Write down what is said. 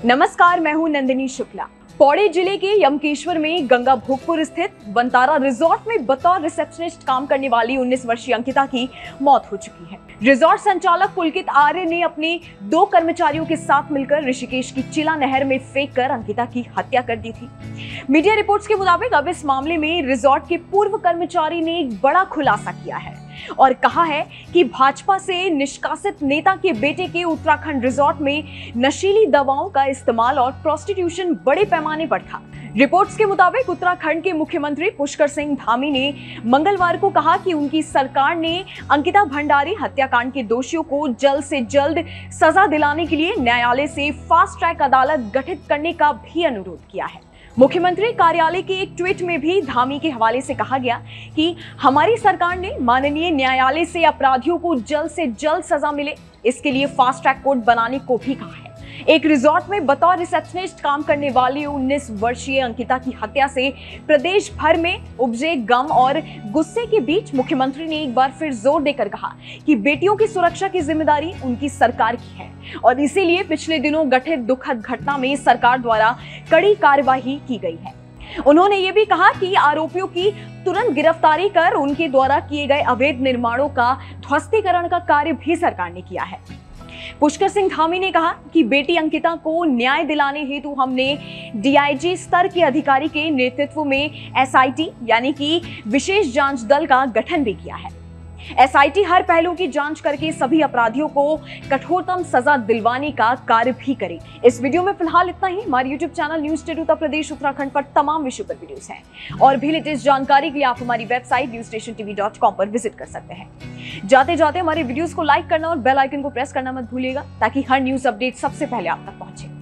नमस्कार, मैं हूं नंदिनी शुक्ला। पौड़ी जिले के यमकेश्वर में गंगा भोगपुर स्थित वंतारा रिजॉर्ट में बतौर रिसेप्शनिस्ट काम करने वाली 19 वर्षीय अंकिता की मौत हो चुकी है। रिजॉर्ट संचालक पुलकित आर्य ने अपने 2 कर्मचारियों के साथ मिलकर ऋषिकेश की चिला नहर में फेंककर अंकिता की हत्या कर दी थी। मीडिया रिपोर्ट्स के मुताबिक अब इस मामले में रिजॉर्ट के पूर्व कर्मचारी ने एक बड़ा खुलासा किया है और कहा है कि भाजपा से निष्कासित नेता के बेटे के उत्तराखंड रिजॉर्ट में नशीली दवाओं का इस्तेमाल और प्रोस्टिट्यूशन बड़े पैमाने पर था। रिपोर्ट्स के मुताबिक उत्तराखंड के मुख्यमंत्री पुष्कर सिंह धामी ने मंगलवार को कहा कि उनकी सरकार ने अंकिता भंडारी हत्याकांड के दोषियों को जल्द से जल्द सजा दिलाने के लिए न्यायालय से फास्ट ट्रैक अदालत गठित करने का भी अनुरोध किया है। मुख्यमंत्री कार्यालय के एक ट्वीट में भी धामी के हवाले से कहा गया कि हमारी सरकार ने माननीय न्यायालय से अपराधियों को जल्द से जल्द सजा मिले, इसके लिए फास्ट ट्रैक कोर्ट बनाने को भी कहा है। एक रिजॉर्ट में बतौर रिसेप्शनिस्ट काम करने वाली 19 वर्षीय अंकिता की हत्या से प्रदेश भर में उपजे गम और गुस्से के बीच मुख्यमंत्री ने एक बार फिर जोर देकर कहा कि बेटियों की सुरक्षा की जिम्मेदारी उनकी सरकार की है और इसीलिए पिछले दिनों गठित दुखद घटना में सरकार द्वारा कड़ी कार्यवाही की गई है। उन्होंने ये भी कहा कि आरोपियों की तुरंत गिरफ्तारी कर उनके द्वारा किए गए अवैध निर्माणों का ध्वस्तीकरण का कार्य भी सरकार ने किया है। पुष्कर सिंह धामी ने कहा कि बेटी अंकिता को न्याय दिलाने हेतु हमने डीआईजी स्तर के अधिकारी के नेतृत्व में एसआईटी यानी कि विशेष जांच दल का गठन भी किया है। एसआईटी हर पहलू की जांच करके सभी अपराधियों को कठोरतम सजा दिलवाने का कार्य भी करे। इस वीडियो में फिलहाल इतना ही। हमारे YouTube channel news state Uttar Pradesh Uttarakhand पर तमाम विषयों पर वीडियोस हैं और भी लेटेस्ट जानकारी के लिए आप हमारी वेबसाइट newsstationtv.com पर विजिट कर सकते हैं। जाते जाते हमारे वीडियोस को लाइक करना और बेल आइकन को प्रेस करना मत भूलिएगा ताकि हर न्यूज अपडेट सबसे पहले आप तक पहुंचे।